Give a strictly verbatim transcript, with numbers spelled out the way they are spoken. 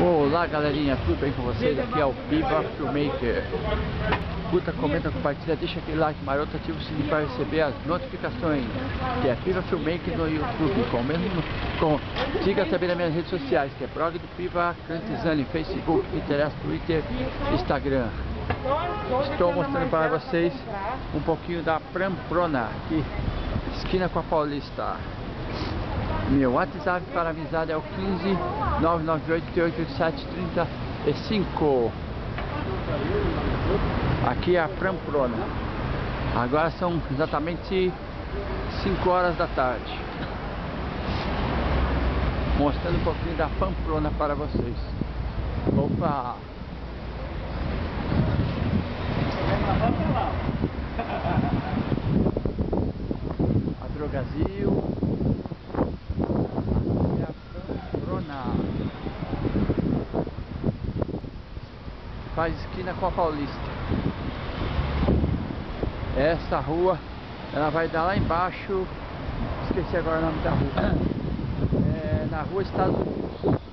Olá galerinha, tudo bem com vocês? Aqui é o Piva Filmmaker. Curta, comenta, compartilha, deixa aquele like maroto, ativa o sininho para receber as notificações. Que é Piva Filmmaker no YouTube. Com mesmo, com, siga também nas minhas redes sociais, que é blog do Piva, Cantizane, Facebook, Pinterest, Twitter, Instagram. Estou mostrando para vocês um pouquinho da Pamplona, aqui, esquina com a Paulista. Meu WhatsApp para amizade é o quinze nove nove oito oito oito sete três cinco. Aqui é a Pamplona. Agora são exatamente cinco horas da tarde. Mostrando um pouquinho da Pamplona para vocês. Opa! A Drogazil. Faz esquina com a Paulista. Essa rua, ela vai dar lá embaixo. Esqueci agora o nome da rua. É na rua Estados Unidos.